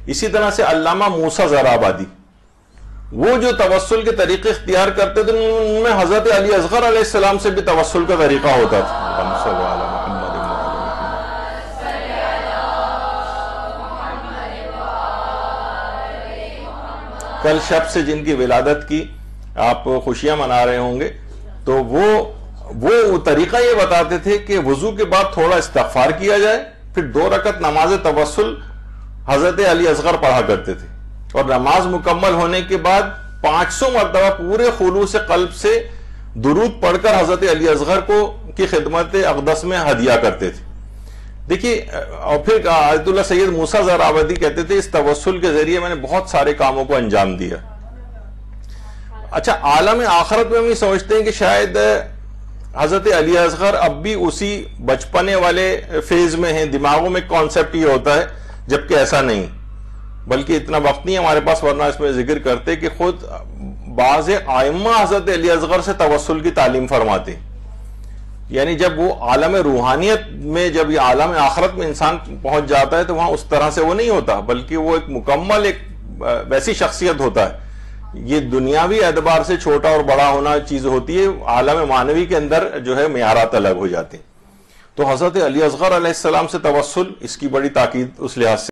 اسی طرح سے علامہ موسیٰ زرآبادی، وہ جو توسل کے طریقے اختیار کرتے تھے ان میں حضرت علی اصغر علیہ السلام سے بھی توسل کا طریقہ ہوتا تھا۔ کل شب سے جن کی ولادت کی آپ خوشیاں منا رہے ہوں گے، تو وہ طریقہ یہ بتاتے تھے کہ وضو کے بعد تھوڑا استغفار کیا جائے، پھر 2 رکعت نماز توسل حضرت علی اصغر پڑھا کرتے تھے، اور نماز مکمل ہونے کے بعد 500 مرتبہ پورے خلوص قلب سے درود پڑھ کر حضرت علی اصغر کی خدمت اقدس میں ہدیہ کرتے تھے۔ دیکھیے، اور پھر آیت اللہ سید موسیٰ زرآبادی کہتے تھے اس توسل کے ذریعے میں نے بہت سارے کاموں کو انجام دیا۔ اچھا، عالم آخرت میں ہم یہ سمجھتے ہیں کہ شاید حضرت علی اصغر اب بھی اسی بچپنے والے فیز میں ہیں، دماغوں میں کانسیپٹ یہ ہوتا ہے، جبکہ ایسا نہیں، بلکہ اتنا وقت نہیں ہمارے پاس، ورنہ اس میں ذکر کرتے کہ خود بعض ائمہ حضرت علی اصغر سے توسل کی تعلیم فرماتے، یعنی جب وہ عالم روحانیت میں، جب یہ عالم آخرت میں انسان پہنچ جاتا ہے تو وہاں اس طرح سے وہ نہیں ہوتا، بلکہ وہ ایک مکمل ایک ویسی شخصیت ہوتا ہے۔ یہ دنیاوی اعتبار سے چھوٹا اور بڑا ہونا چیز ہوتی ہے، عالم معنوی کے اندر جو ہے معیارات الگ ہو جاتے ہیں۔ تو حضرت علی اصغر علیہ السلام سے توسل، اس کی بڑی تاکید اس لحاظ سے